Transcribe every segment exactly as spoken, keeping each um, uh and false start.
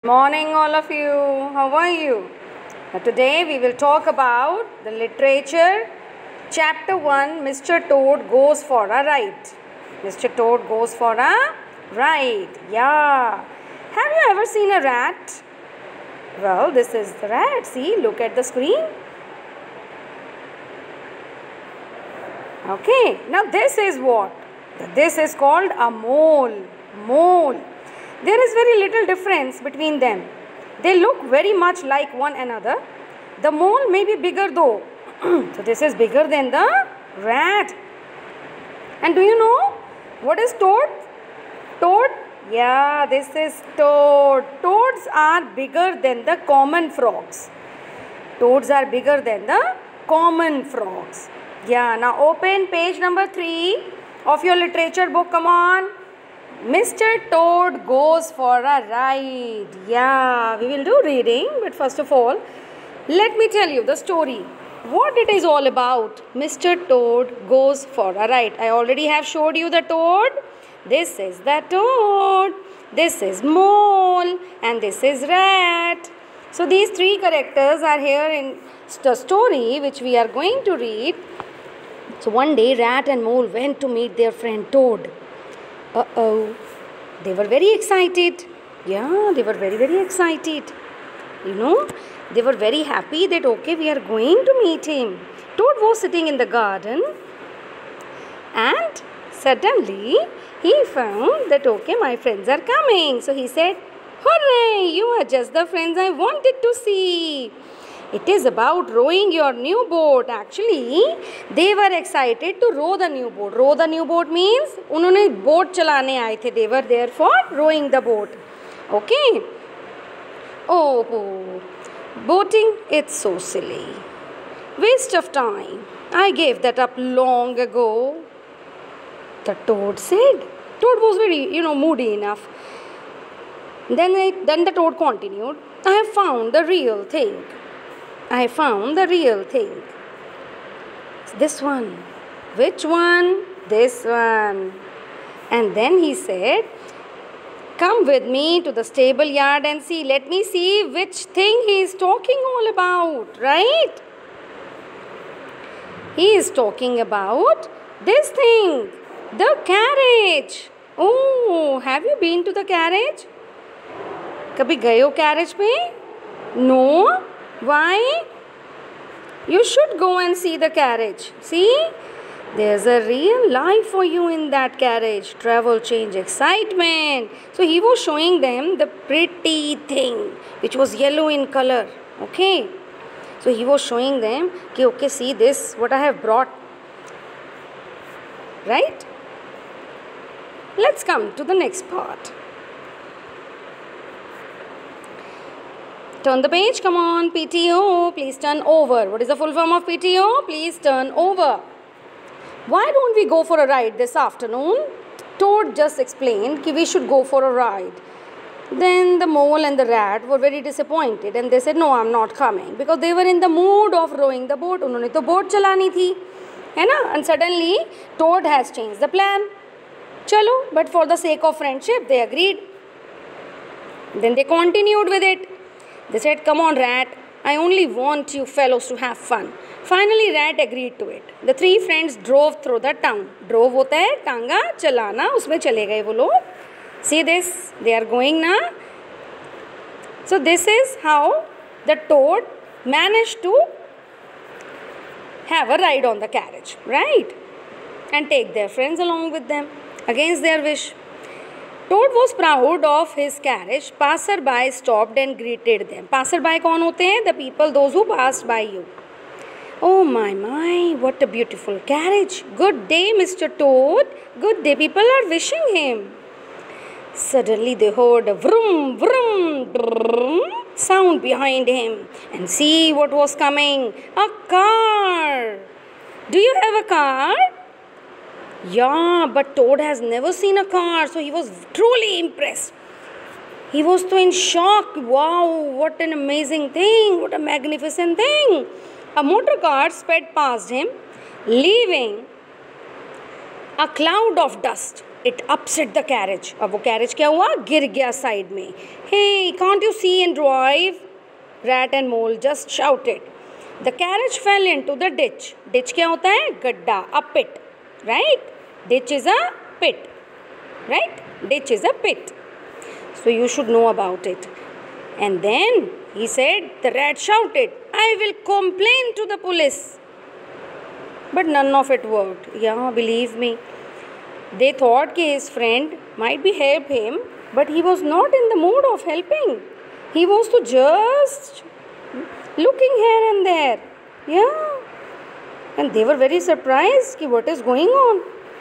Morning all of you. How are you? Now, today we will talk about the literature chapter one, Mister Toad Goes for a Ride. Mister Toad Goes for a Ride. Yeah. Have you ever seen a rat? Well, this is the rat. See, look at the screen. Okay. Now this is what? This is called a mole. Mole. There is very little difference between them. They look very much like one another. The mole may be bigger though. So this is bigger than the rat. And do you know what is toad? Toad? Yeah, this is toad. Toads are bigger than the common frogs. Toads are bigger than the common frogs. Yeah, now open page number three of your literature book. Come on. Mister Toad Goes for a Ride. Yeah, we will do reading, but first of all, let me tell you the story. What it is all about. Mister Toad Goes for a Ride. I already have showed you the toad. This is the toad. This is mole. And this is rat. So these three characters are here in the story which we are going to read. So one day, rat and mole went to meet their friend Toad. Uh-oh, they were very excited. Yeah, they were very, very excited. You know, they were very happy that, okay, we are going to meet him. Toad was sitting in the garden and suddenly he found that, okay, my friends are coming. So he said, hooray, you are just the friends I wanted to see. It is about rowing your new boat. Actually, they were excited to row the new boat. Row the new boat means उन्होंने boat चलाने आए थे. They were there for rowing the boat. Okay. Oh, oh, boating, it's so silly. Waste of time. I gave that up long ago. The toad said. Toad was very, you know, moody enough. Then, I, then the toad continued. I have found the real thing. I found the real thing. It's this one. Which one? This one. And then he said, come with me to the stable yard and see. Let me see which thing he is talking all about, right? He is talking about this thing, the carriage. Oh, have you been to the carriage? कभी गए हो carriage पे? No. Why? You should go and see the carriage. See? There's a real life for you in that carriage. Travel, change, excitement. So he was showing them the pretty thing which was yellow in color. Okay? So he was showing them, okay, okay, see this, what I have brought. Right? Let's come to the next part. Turn the page, come on, P T O, please turn over. What is the full form of P T O? Please turn over. Why don't we go for a ride this afternoon? Toad just explained that we should go for a ride. Then the mole and the rat were very disappointed and they said, no, I'm not coming. Because they were in the mood of rowing the boat. उन्होंने तो boat चलानी थी, है ना? And suddenly, Toad has changed the plan. चलो, but for the sake of friendship, they agreed. Then they continued with it. They said, come on, rat, I only want you fellows to have fun. Finally, rat agreed to it. The three friends drove through the town. Drove होता है टांगा चलाना, उसमें चले गए वो लोग. See this, they are going now. So this is how the toad managed to have a ride on the carriage, right? And take their friends along with them against their wish. Toad was proud of his carriage. Passerby stopped and greeted them. Passerby कौन होते हैं? The people, those who passed by you. Oh my my, what a beautiful carriage. Good day, Mister Toad. Good day. People are wishing him. Suddenly they heard a vroom vroom vroom sound behind him. And see what was coming. A car. Do you have a car? Yeah, but Toad has never seen a car, so he was truly impressed. He was so in shock. Wow, what an amazing thing, what a magnificent thing. A motor car sped past him, leaving a cloud of dust. it upset the carriage. अब वो carriage क्या हुआ? गिर गया side में. Hey, can't you see and drive? Rat and Mole just shouted. The carriage fell into the ditch. Ditch क्या होता है? गड्ढा, a pit, right? Ditch is a pit, right? Ditch is a pit. So you should know about it. And then he said, the rat shouted, I will complain to the police. But none of it worked. Yeah, believe me. They thought that his friend might be help him, but he was not in the mood of helping. He was to just looking here and there. Yeah. And they were very surprised that what is going on.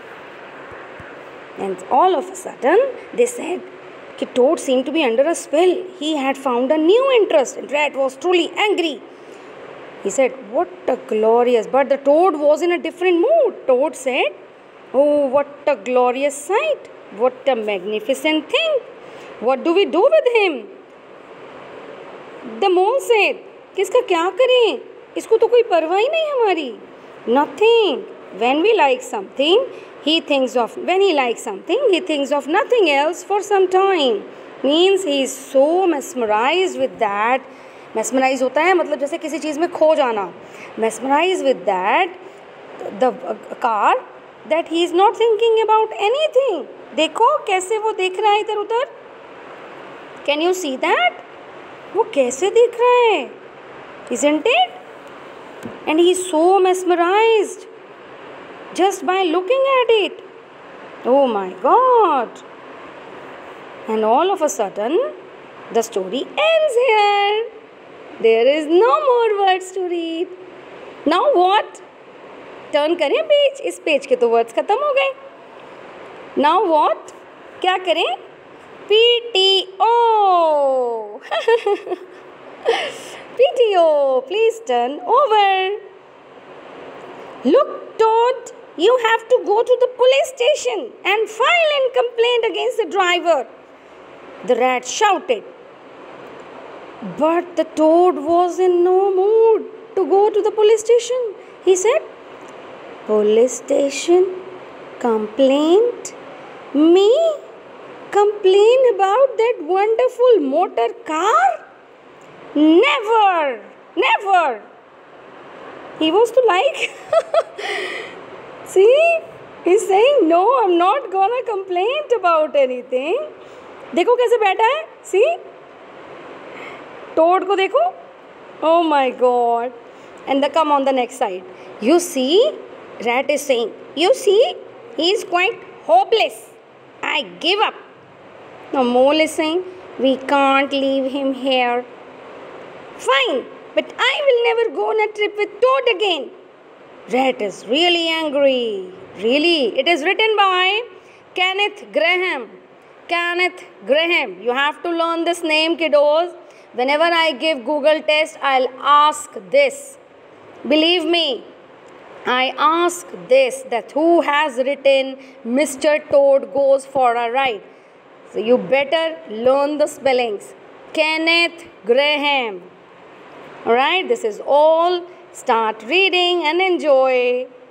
And all of a sudden, they said that Toad seemed to be under a spell. He had found a new interest, and Rat was truly angry. He said, what a glorious, but the Toad was in a different mood. Toad said, oh, what a glorious sight. What a magnificent thing. What do we do with him? The Mole said, किसका क्या करें? इसको तो कोई परवाह ही नहीं हमारी. Nothing. When we like something, he thinks of, when he likes something, he thinks of nothing else for some time. Means he is so mesmerized with that. Mesmerize होता है मतलब जैसे किसी चीज़ में खो जाना. Mesmerized with that, the uh, car, that he is not thinking about anything. देखो कैसे वो देख रहा है इधर उधर. Can you see that? वो कैसे देख रहा है? Isn't it? And he is so mesmerized just by looking at it. Oh my God. And all of a sudden, the story ends here. There is no more words to read. Now what? Turn करें page. इस page के तो words खत्म हो गए. Now what? क्या करें? P T O. P T O. Please turn over. Look, Toad, you have to go to the police station and file a complaint against the driver. The rat shouted. But the Toad was in no mood to go to the police station. He said, police station? Complaint? Me? Complain about that wonderful motor car? Never! Never! He was to like. See? He's saying, no, I'm not gonna complain about anything. देखो कैसे बैठा है? See? Toad को देखो. Oh my God. And the come on the next side. You see? Rat is saying, you see? He is quite hopeless. I give up. Now Mole is saying, we can't leave him here. Fine, but I will never go on a trip with Toad again. Rat is really angry. Really? It is written by Kenneth Grahame. Kenneth Grahame. You have to learn this name, kiddos. Whenever I give Google test, I'll ask this. Believe me, I ask this, that who has written Mister Toad Goes for a Ride. So you better learn the spellings. Kenneth Grahame. Alright, this is all. Start reading and enjoy.